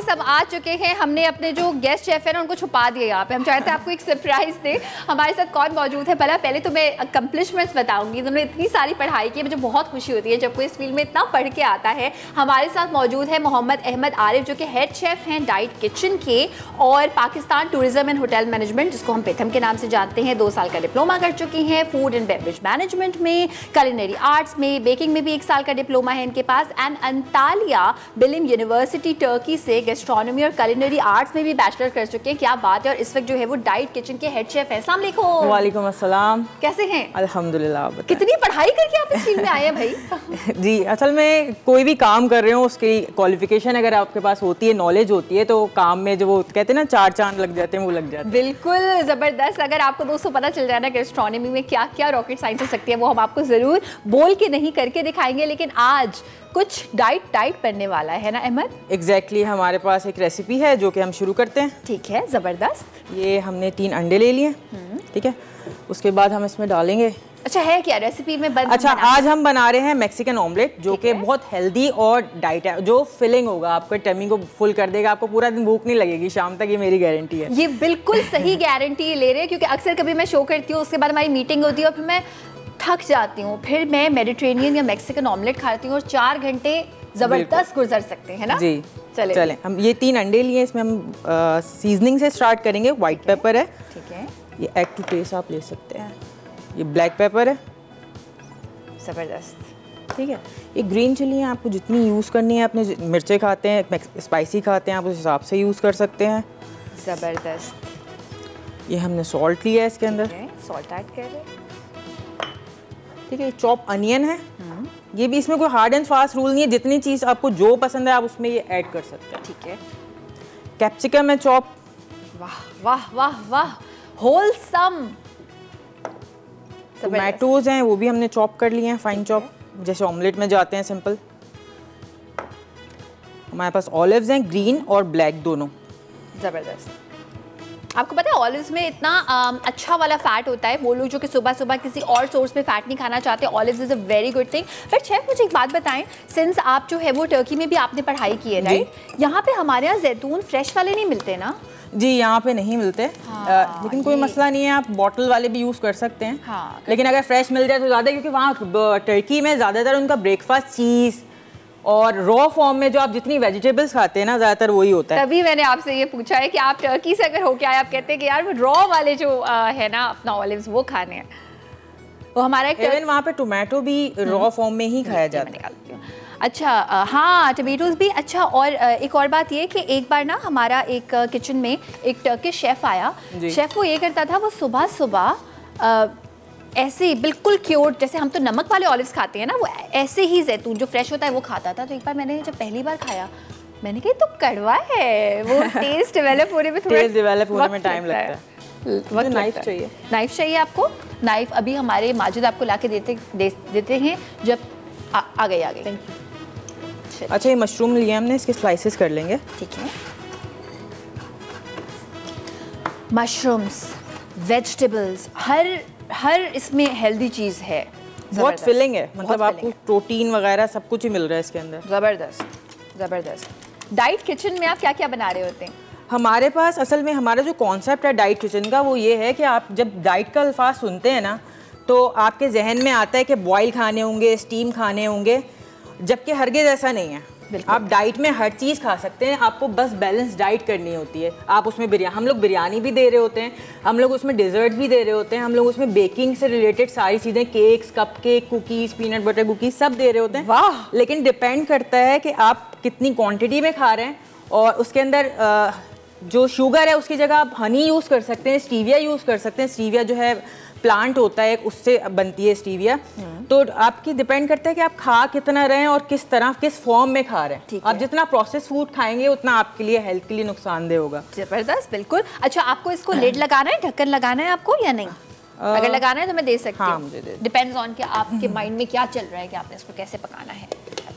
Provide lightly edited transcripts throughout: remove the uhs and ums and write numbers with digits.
सब आ चुके हैं। हमने अपने जो गेस्ट शेफ है ना उनको छुपा दिया यहाँ पे। हम चाहते हैं आपको एक सरप्राइज दे। हमारे साथ कौन मौजूद है पहले तो मैं अकम्पलिशमेंट्स बताऊंगी। तुमने इतनी सारी पढ़ाई की, मुझे बहुत खुशी होती है जब कोई इस फील्ड में इतना पढ़ के आता है। हमारे साथ मौजूद है मोहम्मद अहमद आरिफ जो कि हेड शेफ हैं डाइट किचन के, और Pakistan tourism and hotel management जिसको हम पेथम के नाम से जानते हैं, 2 साल का डिप्लोमा कर चुकी हैं। फूड एंड बेवरेज मैनेजमेंट में, कुलिनरी आर्ट्स में, बेकिंग में भी 1 साल का डिप्लोमा है इनके पास। And Antalya Bilim University Turkey से गैस्ट्रोनॉमी और कुलिनरी आर्ट्स में भी बैचलर कर चुके हैं। क्या बात है। और इस वक्त जो है वो डाइट किचन के हेड शेफ हैं। अस्सलाम वालेकुम। वालेकुम अस्सलाम। कैसे हैं? अल्हम्दुलिल्लाह। कितनी पढ़ाई करके आप इस फील्ड में आए हैं भाई? जी, असल में कोई भी काम कर रहे हो उसकी क्वालिफिकेशन अगर आपके पास होती है, नॉलेज होती है, तो काम में जो वो कहते हैं ना 4 चांद लग जाते हैं, वो लग जाते हैं। बिल्कुल ज़बरदस्त। अगर आपको दोस्तों पता चल जाए ना गैस्ट्रोनॉमी में क्या क्या रॉकेट साइंस हो सकती है, वो हम आपको ज़रूर बोल के नहीं करके दिखाएंगे। लेकिन आज कुछ डाइट बनने वाला है ना अहमद? एग्जैक्टली हमारे पास एक रेसिपी है जो कि हम शुरू करते हैं। ठीक है, ज़बरदस्त। ये हमने 3 अंडे ले लिए, ठीक है। उसके बाद हम इसमें डालेंगे। अच्छा, है क्या रेसिपी में अच्छा, आज हम बना रहे हैं मैक्सिकन ऑमलेट जो कि बहुत हेल्दी और डाइट है, जो फिलिंग होगा, आपके टमी को फुल कर देगा, आपको पूरा दिन भूख नहीं लगेगी शाम तक, ये मेरी गारंटी है। ये बिल्कुल सही गारंटी ले रहे हैं, क्योंकि अक्सर कभी मैं शो करती हूँ, उसके बाद हमारी मीटिंग होती है और फिर मैं थक जाती हूँ, फिर मैं मेडिटेरेनियन या मैक्सिकन ऑमलेट खाती हूँ और 4 घंटे ज़बरदस्त गुजर सकते हैं ना। जी चले हम ये 3 अंडे लिए, इसमें हम सीजनिंग से स्टार्ट करेंगे। व्हाइट पेपर है, ठीक है, ये एग टू टेस्ट आप ले सकते हैं। ये ब्लैक पेपर है, ज़बरदस्त, ठीक है। ये ग्रीन चिली है, आपको जितनी यूज़ करनी है, अपने मिर्चे खाते हैं, स्पाइसी खाते हैं, आप उस हिसाब से यूज़ कर सकते हैं। ज़बरदस्त। ये हमने सॉल्ट लिया है इसके अंदर, सॉल्ट ऐड कर रहे हैं, ठीक है। चॉप अनियन है, ये भी, इसमें कोई हार्ड एंड फास्ट रूल नहीं है, जितनी चीज़ आपको जो पसंद है आप उसमें ये ऐड कर सकते हैं, ठीक है। कैप्सिकम है चॉप, वाह वाह वाह वाह, होलसम। टोमेटोज हैं, वो भी हमने चॉप कर लिए हैं, फाइन चॉप, जैसे ऑमलेट में जाते हैं सिंपल। हमारे पास ऑलिव्स हैं, ग्रीन और ब्लैक दोनों। ज़बरदस्त। आपको पता है ऑलिव्स में इतना अच्छा वाला फैट होता है। वो लोग जो कि सुबह सुबह किसी और सोर्स पे फैट नहीं खाना चाहते, olives is a very good thing. But chef, मुझे एक बात बताएं, सिंस आप जो है वो टर्की में भी आपने पढ़ाई की है, राइट? यहाँ पे हमारे यहाँ जैतून फ्रेश वाले नहीं मिलते ना? जी, यहाँ पे नहीं मिलते। लेकिन कोई मसला नहीं है, आप बॉटल वाले भी यूज़ कर सकते हैं। हाँ, लेकिन अगर फ्रेश मिल जाए तो ज़्यादा, क्योंकि वहाँ टर्की में ज़्यादातर उनका ब्रेकफास्ट चीज़ और रॉ फॉर्म में जो आप जितनी वेजिटेबल्स खाते हैं ना, ज़्यादातर वही होता है। तभी मैंने आपसे ये पूछा है कि आप टर्की से अगर होके आए, आप कहते हैं कि यार वो रॉ वाले जो है ना अपना ऑलिव्स वो खाने हैं। वो हमारा इवन वहाँ पे टोमेटो भी रॉ फॉर्म में ही खाया जाता है। अच्छा, हाँ, टमेटोज भी। अच्छा, और एक और बात ये कि एक बार ना हमारा एक किचन में एक टर्किश शेफ़ आया। शेफ़ वो ये करता था, वो सुबह सुबह ऐसे बिल्कुल क्यूट, जैसे हम तो नमक वाले ऑलिव्स खाते हैं ना, वो ऐसे ही जैतून जो फ्रेश होता है वो खाता था। तो एक बार मैंने जब पहली बार खाया, मैंने कहा तो कड़वा है, वो टेस्ट डेवलप होने में थोड़ा टाइम लगता है। नाइफ चाहिए, नाइफ चाहिए आपको? नाइफ अभी हमारे माजिद आपको ला के देते हैं जब आ गई। अच्छा, ये मशरूम लिए हमने, इसके स्लाइसेस कर लेंगे, ठीक है। मशरूम्स, वेजिटेबल्स, हर इसमें हेल्दी चीज़ है, बहुत फिलिंग है, मतलब आपको प्रोटीन वगैरह सब कुछ ही मिल रहा है इसके अंदर। ज़बरदस्त। डाइट किचन में आप क्या क्या बना रहे होते हैं? हमारे पास असल में हमारा जो कॉन्सेप्ट है डाइट किचन का, वो ये है कि आप जब डाइट का अल्फाज सुनते हैं ना, तो आपके जहन में आता है कि बॉयल खाने होंगे, स्टीम खाने होंगे, जबकि हरगिज़ ऐसा नहीं है। आप डाइट में हर चीज़ खा सकते हैं, आपको बस बैलेंस डाइट करनी होती है। आप उसमें हम लोग बिरयानी भी दे रहे होते हैं, हम लोग उसमें डिज़र्ट्स भी दे रहे होते हैं, हम लोग उसमें बेकिंग से रिलेटेड सारी चीज़ें, cakes, cup cake, cookies, peanut butter cookies सब दे रहे होते हैं। वाह! लेकिन डिपेंड करता है कि आप कितनी क्वान्टिटी में खा रहे हैं, और उसके अंदर जो शुगर है उसकी जगह आप हनी यूज़ कर सकते हैं, स्टीविया यूज़ कर सकते हैं। स्टीविया जो है प्लांट होता है, उससे बनती है स्टीविया। तो आपकी डिपेंड करता है कि आप खा कितना रहे हैं और किस तरह, किस फॉर्म में खा रहे हैं। आप जितना प्रोसेस फूड खाएंगे उतना आपके लिए हेल्थ के लिए नुकसानदेह होगा। ज़बरदस्त, बिल्कुल। अच्छा, आपको इसको लिड लगाना है, ढक्कन लगाना है आपको या नहीं? अगर लगाना है तो मैं दे सकती हूँ। हाँ, मुझे दे। डिपेंड्स ऑन कि आपके माइंड में क्या चल रहा है कि आपने इसको कैसे पकाना है। अच्छा,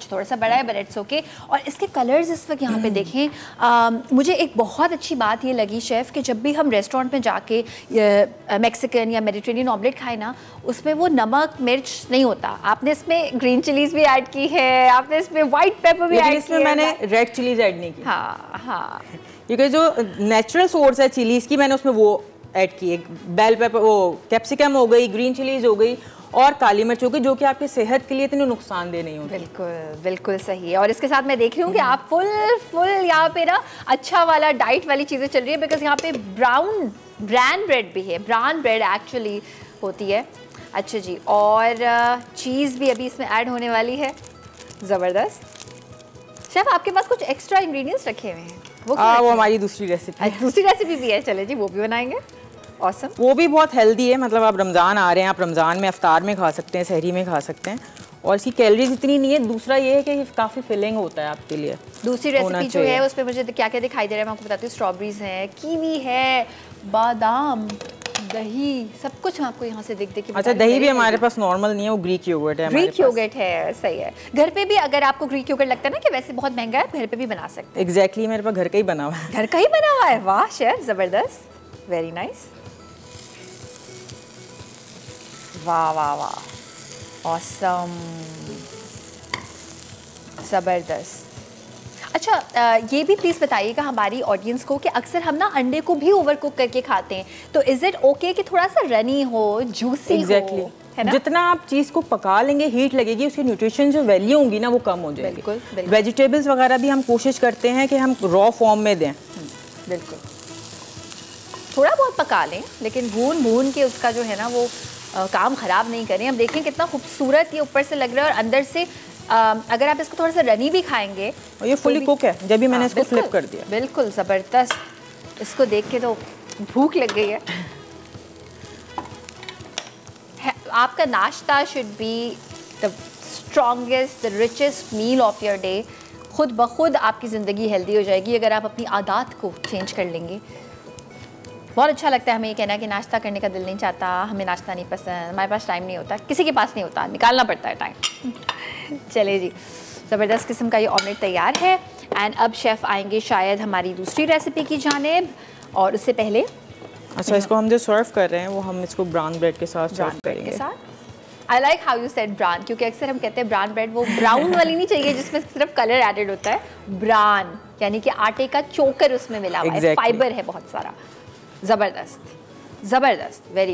थोड़ा सा बड़ा है बट इट्स ओके। और इसके कलर्स इस वक्त यहाँ पे देखें, मुझे एक बहुत अच्छी बात ये लगी शेफ़ कि जब भी हम रेस्टोरेंट में जाके मैक्सिकन या मेडिटेरेनियन ऑमलेट खाए ना, उसमें वो नमक मिर्च नहीं होता। आपने इसमें ग्रीन चिलीज़ भी ऐड की है, आपने इसमें वाइट पेपर भी ऐड की है। इसमें मैंने रेड चिलीज़ ऐड नहीं की। हाँ हाँ, क्योंकि जो नेचुरल सोर्स है चिलीज़ की, मैंने उसमें वो ऐड की है। बेल पेपर, वो कैप्सिकम हो गई, ग्रीन चिलीज़ हो गई और काली मिर्च हो गई, जो कि आपकी सेहत के लिए इतनी नुकसानदेह नहीं होती। बिल्कुल बिल्कुल सही है। और इसके साथ मैं देख रही हूँ कि आप फुल यहाँ पे ना अच्छा वाला डाइट वाली चीज़ें चल रही है, बिकॉज यहाँ पे ब्राउन ब्रेड भी है। ब्राउन ब्रेड एक्चुअली होती है। अच्छा जी, और चीज़ भी अभी इसमें ऐड होने वाली है। ज़बरदस्त। शेफ आपके पास कुछ एक्स्ट्रा इंग्रेडिएंट्स रखे हुए हैं, वो हमारी दूसरी रेसिपी भी है। चले जी, वो भी बनाएंगे। Awesome. वो भी बहुत हेल्दी है, मतलब आप रमज़ान आ रहे हैं, आप रमज़ान में अफ्तार में खा सकते हैं, सहरी में खा सकते हैं, और इसकी कैलोरीज इतनी नहीं है। दूसरा ये है कि काफ़ी फिलिंग होता है आपके लिए। दूसरी रेसिपी जो है उसमें मुझे क्या क्या दिखाई दे रहा है मैं आपको बताती हूँ। स्ट्रॉबेरीज हैं, कीवी है, बादाम, दही, सब कुछ आपको यहाँ से देख के। अच्छा, दही भी हमारे पास नॉर्मल नहीं है, वो ग्रीक योगर्ट है। ग्रीक योगर्ट है, सही है। घर पे भी अगर आपको ग्रीक योगर्ट लगता है ना कि वैसे बहुत महंगा है, घर पे भी बना सकते हैं। एग्जैक्टली, मेरे पास घर का ही बना हुआ है। घर का ही बना हुआ है, वाह शेफ, ज़बरदस्त, वेरी नाइस। वाह वाह वाह, ऑसम, ज़बरदस्त। अच्छा, ये भी प्लीज़ बताइएगा हमारी ऑडियंस को कि अक्सर हम ना अंडे को भी ओवर कुक करके खाते हैं, तो इज़ इट ओके कि थोड़ा सा रनी हो, जूसी exactly. हो, है ना? जितना आप चीज़ को पका लेंगे, हीट लगेगी, उसकी न्यूट्रिशन जो वैल्यू होंगी ना वो कम हो जाएगी। बिल्कुल। वेजिटेबल्स वगैरह भी हम कोशिश करते हैं कि हम रॉ फॉर्म में दें। बिल्कुल, थोड़ा बहुत पका लें, लेकिन भून के उसका जो है ना वो काम ख़राब नहीं करें। अब देखें कितना खूबसूरत ये ऊपर से लग रहा है, और अंदर से अगर आप इसको थोड़ा सा रनी भी खाएंगे, और ये फुली कुक है। जब भी मैंने इसको फ्लिप कर दिया, बिल्कुल ज़बरदस्त। इसको देख के तो भूख लग गई है। आपका नाश्ता should be the strongest, the richest meal of your day. खुद ब खुद आपकी ज़िंदगी हेल्दी हो जाएगी अगर आप अपनी आदत को चेंज कर लेंगे। बहुत अच्छा लगता है हमें ये कहना कि नाश्ता करने का दिल नहीं चाहता, हमें नाश्ता नहीं पसंद, हमारे पास टाइम नहीं होता। किसी के पास नहीं होता, निकालना पड़ता है टाइम। चले जी, ज़बरदस्त किस्म का ये ऑमलेट तैयार है। एंड अब शेफ़ आएंगे शायद हमारी दूसरी रेसिपी की जानिब, और उससे पहले अच्छा, इसको हम जो सर्व कर रहे हैं वो हम इसको ब्राउन ब्रेड के साथ सर्व करेंगे। I like how you said brown, क्योंकि अक्सर हम कहते हैं ब्राउन ब्रेड, वो ब्राउन वाली नहीं चाहिए जिसमें सिर्फ कलर एडेड होता है। ब्राउन यानी कि आटे का चोकर उसमें मिला हुआ है, फाइबर है बहुत सारा। ज़बरदस्त ज़बरदस्त, वेरी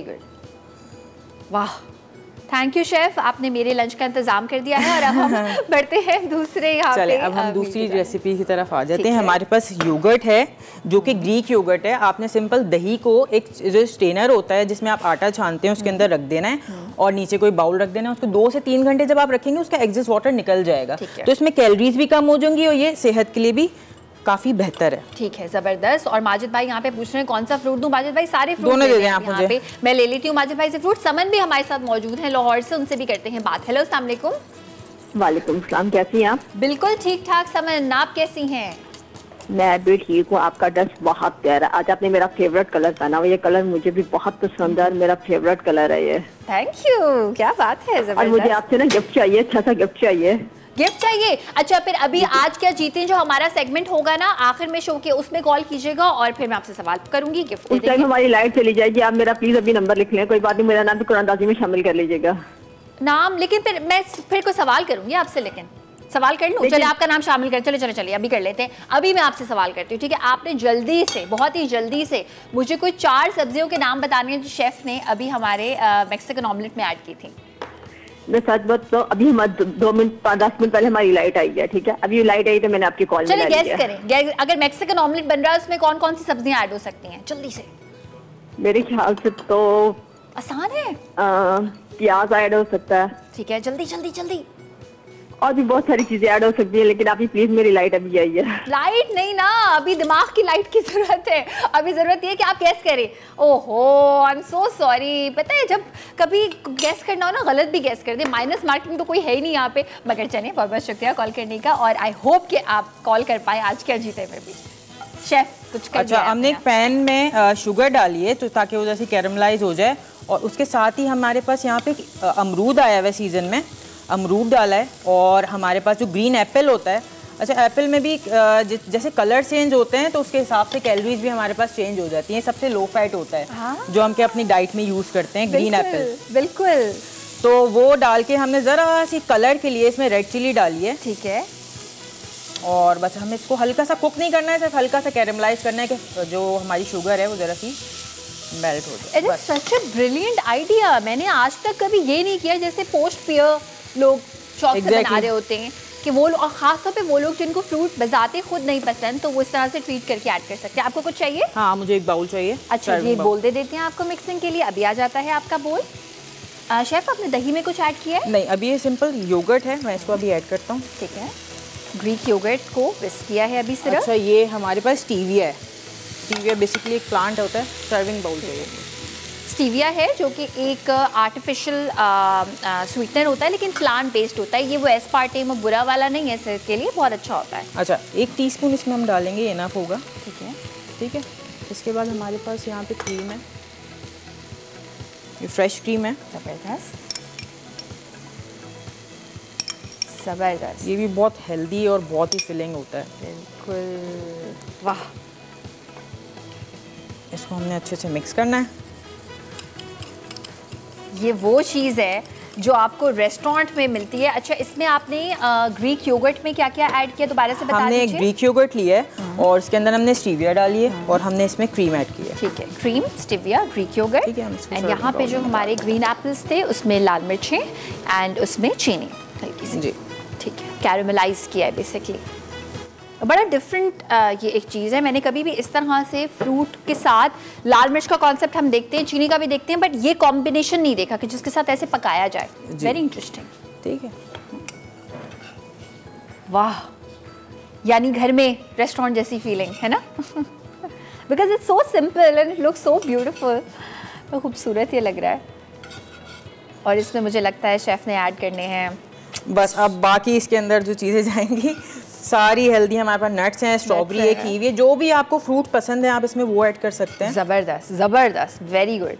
गुड, वाह। थैंक यू शेफ़, आपने मेरे लंच का इंतज़ाम कर दिया है। और अब हम बढ़ते हैं दूसरे यहाँ पे। अब हम दूसरी रेसिपी की तरफ आ जाते हैं। हमारे पास योगर्ट है जो कि ग्रीक योगर्ट है। आपने सिंपल दही को एक जो स्ट्रेनर होता है जिसमें आप आटा छानते हैं उसके अंदर रख देना है, और नीचे कोई बाउल रख देना है। उसको 2 से 3 घंटे जब आप रखेंगे उसका एक्सेस वाटर निकल जाएगा, तो इसमें कैलोरीज भी कम हो जाएंगी और ये सेहत के लिए भी काफ़ी बेहतर है। ठीक है, ज़बरदस्त। और माजिद भाई यहाँ पे पूछ रहे हैं कौन सा फ्रूट दूं। माजिद भाई सारे फ्रूट दोनों दे दें आप मुझे। पे मैं ले लेती हूँ माजिद भाई से फ्रूट। समन भी हमारे साथ मौजूद हैं लाहौर से, उनसे भी करते हैं बात। हेलो, अस्सलाम वालेकुम। वालेकुम सलाम, कैसी हैं आप? बिल्कुल ठीक ठाक समन, आप कैसी हैं? मैं भी ठीक हूँ। आपका ड्रेस बहुत प्यारा, आज आपने मेरा फेवरेट कलर पहना हुआ। ये कलर मुझे भी बहुत पसंद है, मेरा फेवरेट कलर है ये। थैंक यू, क्या बात है, और मुझे आपसे ना गिफ्ट चाहिए, अच्छा सा गिफ्ट चाहिए। गिफ्ट चाहिए? अच्छा, फिर अभी आज क्या जीते जो हमारा सेगमेंट होगा ना आखिर में शो के, उसमें कॉल कीजिएगा और फिर मैं आपसे सवाल करूंगी, गिफ्ट उस टाइम हमारी लाइट चली जाएगी। आप मेरा प्लीज अभी नंबर लिख लें, कोई बात नहीं, मेरा नाम भी कुरानदाजी में शामिल कर लीजिएगा। नाम, लेकिन फिर मैं कोई सवाल करूंगी आपसे, लेकिन सवाल कर लूँ? चलिए आपका नाम शामिल कर, चलिए अभी कर लेते हैं। अभी मैं आपसे सवाल करती हूँ, ठीक है? आपने जल्दी से, बहुत ही जल्दी से मुझे कोई 4 सब्जियों के नाम बताने हैं जो शेफ ने अभी हमारे मैक्सिकन ऑमलेट में ऐड की थी। मैं सच बात तो अभी हमारे 2 मिनट 10 मिनट पहले हमारी लाइट आई है, ठीक है? अभी लाइट आई तो मैंने आपकी कॉल चलिए गैस करें, अगर मैक्सिकन ऑमलेट बन रहा है उसमें कौन कौन सी सब्जियां ऐड हो सकती हैं जल्दी से? मेरे ख्याल से तो आसान है, प्याज ऐड हो सकता है। ठीक है, जल्दी जल्दी जल्दी। और भी बहुत सारी चीजें ऐड हो सकती है, लेकिन आप प्लीज मेरी लाइट अभी आई है। लाइट नहीं ना, अभी दिमाग की लाइट की जरूरत है। अभी जरूरत ये है कि आप गैस करें। ओहो, आई एम सो सॉरी। पता है जब कभी गैस करना हो ना, गलत भी गैस कर दे। माइनस मार्किंग तो कोई है ही नहीं यहाँ पे, मगर चलिए बहुत बहुत शुक्रिया कॉल करने का, और आई होप कि आप कॉल कर पाए आज क्या जीते में भी। शेफ कुछ कर अच्छा, हमने एक पैन में शुगर डाली है तो ताकि वो जैसे कैरमलाइज हो जाए, और उसके साथ ही हमारे पास यहाँ पे अमरूद आया हुआ है सीजन में, अमरूद डाला है और हमारे पास जो ग्रीन एप्पल होता है। अच्छा, एप्पल में भी जैसे कलर चेंज होते हैं तो उसके हिसाब से कैलोरीज भी हमारे पास चेंज हो जाती हैं। सबसे लो फैट होता है। हाँ? जो हम के अपनी डाइट में यूज़ करते हैं, ग्रीन एप्पल। बिल्कुल। तो वो डाल के हमने ज़रा सी कलर के लिए इसमें रेड चिली डाली है। ठीक है। और बस हमें इसको हल्का सा कुक नहीं करना है, सिर्फ हल्का सा कैरेमलाइज करना है कि जो हमारी शुगर है वो ज़रा सी मेल्ट हो जाए। It is such a brilliant idea. मैंने आज तक कभी ये नहीं किया जैसे पोस्ट पियर लोग शौक से बना रहे होते हैं कि वो और ख़ास तौर पे वो लोग जिनको फ्रूट बजाते खुद नहीं पसंद, तो वो इस तरह से ट्रीट करके ऐड कर सकते हैं। आपको कुछ चाहिए? हाँ, मुझे एक बाउल चाहिए। अच्छा, ये बोल दे देते हैं आपको मिक्सिंग के लिए। अभी आ जाता है आपका बोल। शेफ़, आपने दही में कुछ ऐड किया है? नहीं, अभी ये सिंपल योगर्ट है, मैं इसको अभी ऐड करता हूँ। ठीक है। ग्रीक योगर्ट को विस्क किया है अभी सिर्फ। अच्छा, ये हमारे पास स्टीविया है। स्टीविया बेसिकली एक प्लांट होता है। सर्विंग बाउल चाहिए। स्टीविया है जो कि एक आर्टिफिशियल स्वीटनर होता है, लेकिन प्लांट बेस्ड होता है। ये वो एस्पार्टेम और बुरा वाला नहीं है, सेहत के लिए बहुत अच्छा होता है। अच्छा, 1 टीस्पून इसमें हम डालेंगे, इनफ होगा। ठीक है। ठीक है। इसके बाद हमारे पास यहाँ पे क्रीम है, ये फ्रेश क्रीम है। ज़बरदस्त ज़बरदस्त। ये भी बहुत हेल्दी और बहुत ही फिलिंग होता है। बिल्कुल, वाह। इसको हमने अच्छे से मिक्स करना है। ये वो चीज़ है जो आपको रेस्टोरेंट में मिलती है। अच्छा, इसमें आपने ग्रीक योगर्ट में क्या क्या ऐड किया, दोबारा से बता दीजिए। हमने ग्रीक योगर्ट लिया है और इसके अंदर हमने स्टीविया डाली है और हमने इसमें क्रीम ऐड की है। ठीक है, cream, stevia, Greek yoghurt and यहाँ पे जो हमारे ग्रीन एप्पल्स थे उसमें लाल मिर्चें एंड उसमें चीनी हल्की सी। जी, ठीक है। कैरेमलाइज किया है बेसिकली। बड़ा डिफरेंट ये एक चीज़ है। मैंने कभी भी इस तरह से फ्रूट के साथ लाल मिर्च का कॉन्सेप्ट हम देखते हैं, चीनी का भी देखते हैं, बट ये कॉम्बिनेशन नहीं देखा कि जिसके साथ ऐसे पकाया जाए। Very interesting. ठीक है। वाह, यानी घर में रेस्टोरेंट जैसी फीलिंग है ना। Because it's so simple and it looks so beautiful. तो खूबसूरत ये लग रहा है। और इसमें मुझे लगता है शेफ़ ने ऐड करने हैं बस। अब बाकी इसके अंदर जो चीज़ें जाएंगी सारी हेल्दी। हमारे पास नट्स हैं, स्ट्रॉबेरी है, कीवी है, जो भी आपको फ्रूट पसंद है आप इसमें वो ऐड कर सकते हैं। ज़बरदस्त ज़बरदस्त, वेरी गुड।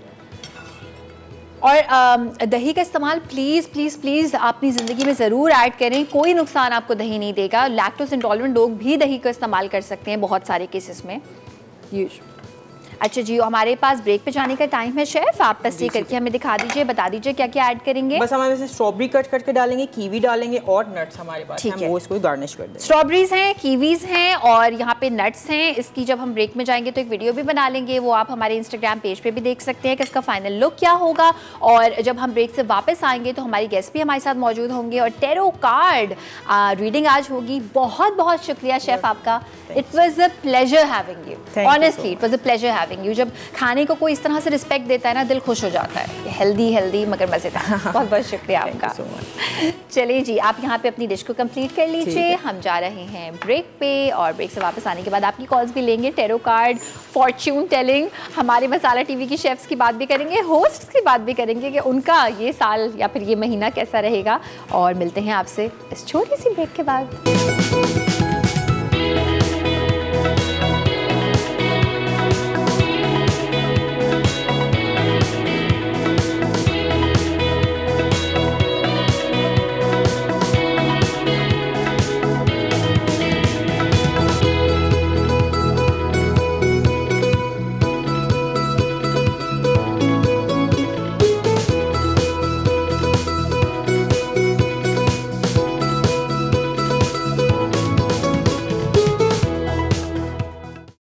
और दही का इस्तेमाल प्लीज़ प्लीज़ प्लीज़ अपनी ज़िंदगी में ज़रूर ऐड करें। कोई नुकसान आपको दही नहीं देगा। लैक्टोज इंटॉलरेंट लोग भी दही का इस्तेमाल कर सकते हैं बहुत सारे केसेस में। अच्छा जी, हमारे पास ब्रेक पे जाने का टाइम है शेफ। आप बस ये करके हमें दिखा दीजिए, बता दीजिए क्या क्या ऐड करेंगे। बस हमारे से स्ट्रॉबेरी कट करके डालेंगे, कीवी डालेंगे और नट्स हमारे पास हैं, हम वो इसको गार्निश कर देंगे। स्ट्रॉबेरीज हैं, कीवीज हैं और यहाँ पे नट्स हैं। इसकी जब हम ब्रेक में जाएंगे तो एक वीडियो भी बना लेंगे, वो आप हमारे इंस्टाग्राम पेज पे भी देख सकते हैं कि इसका फाइनल लुक क्या होगा। और जब हम ब्रेक से वापस आएंगे तो हमारी गेस्ट भी हमारे साथ मौजूद होंगे और टेरो कार्ड रीडिंग आज होगी। बहुत बहुत शुक्रिया शेफ आपका। It was a pleasure having you, honestly it was a pleasure having you. जब खाने को कोई इस तरह से रिस्पेक्ट देता है ना, दिल खुश हो जाता है। हेल्दी हेल्दी मगर मज़ेदार। बहुत बहुत शुक्रिया आपका। चलिए जी, आप यहाँ पे अपनी डिश को कंप्लीट कर लीजिए। हम जा रहे हैं ब्रेक पे और ब्रेक से वापस आने के बाद आपकी कॉल्स भी लेंगे। टेरो कार्ड, फॉर्च्यून टेलिंग, हमारे मसाला टीवी की शेफ्स की बात भी करेंगे, होस्ट की बात भी करेंगे कि उनका ये साल या फिर ये महीना कैसा रहेगा। और मिलते हैं आपसे इस छोटी सी ब्रेक के बाद।